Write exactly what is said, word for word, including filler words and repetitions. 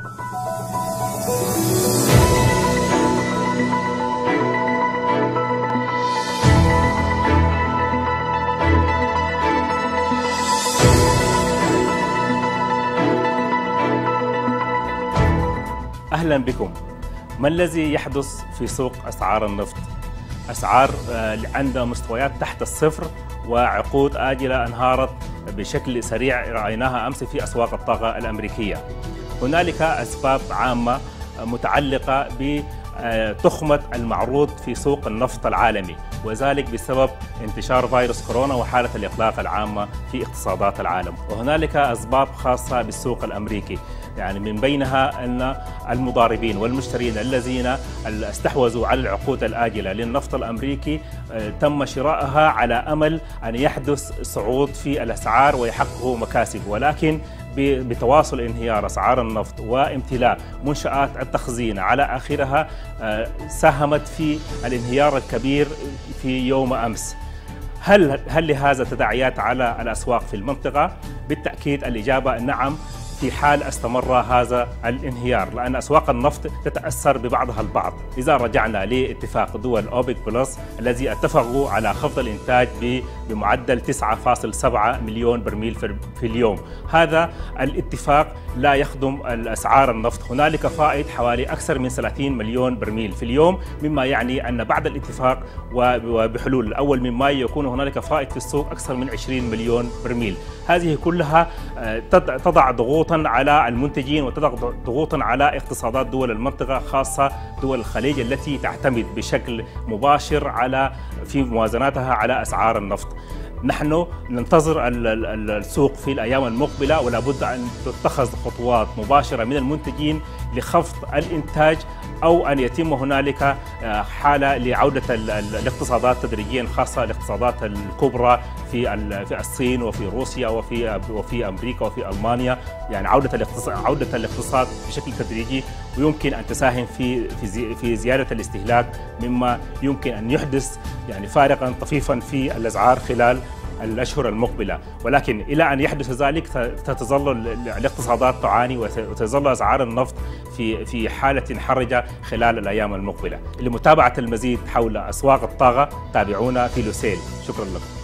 أهلا بكم. ما الذي يحدث في سوق أسعار النفط؟ أسعار عندها مستويات تحت الصفر وعقود آجلة انهارت بشكل سريع رأيناها أمس في أسواق الطاقة الأمريكية. هنالك أسباب عامة متعلقة بتخمة المعروض في سوق النفط العالمي، وذلك بسبب انتشار فيروس كورونا وحالة الإغلاق العامة في اقتصادات العالم. وهنالك أسباب خاصة بالسوق الأمريكي، يعني من بينها أن المضاربين والمشترين الذين استحوذوا على العقود الآجلة للنفط الأمريكي تم شرائها على أمل أن يحدث صعود في الأسعار ويحققوا مكاسب، ولكن بتواصل انهيار أسعار النفط وامتلاء منشآت التخزين على آخرها ساهمت في الانهيار الكبير في يوم أمس. هل هل لهذا تداعيات على الأسواق في المنطقة؟ بالتأكيد الإجابة نعم، في حال استمر هذا الانهيار، لأن أسواق النفط تتأثر ببعضها البعض. إذا رجعنا لاتفاق دول أوبك بلس الذي اتفقوا على خفض الإنتاج بمعدل تسعة فاصلة سبعة مليون برميل في اليوم، هذا الاتفاق لا يخدم الأسعار النفط. هنالك فائض حوالي أكثر من ثلاثين مليون برميل في اليوم، مما يعني أن بعد الاتفاق وبحلول الأول من مايو يكون هنالك فائض في السوق أكثر من عشرين مليون برميل. هذه كلها تضع ضغوطا على المنتجين وتضع ضغوطا على اقتصادات دول المنطقة، خاصة دول الخليج التي تعتمد بشكل مباشر على في موازناتها على أسعار النفط. نحن ننتظر السوق في الأيام المقبلة، ولا بد أن تتخذ خطوات مباشرة من المنتجين لخفض الإنتاج أو أن يتم هنالك حالة لعودة الاقتصادات تدريجيا، خاصة الاقتصادات الكبرى في في الصين وفي روسيا وفي وفي أمريكا وفي ألمانيا، يعني عودة الاقتصاد عودة الاقتصاد بشكل تدريجي، ويمكن أن تساهم في في في زيادة الاستهلاك، مما يمكن أن يحدث يعني فارقا طفيفا في الأسعار خلال الأشهر المقبلة. ولكن إلى أن يحدث ذلك ستظل الاقتصادات تعاني وتظل أسعار النفط في في حالة حرجة خلال الأيام المقبلة. لمتابعة المزيد حول أسواق الطاقة تابعونا في لوسيل. شكرا لكم.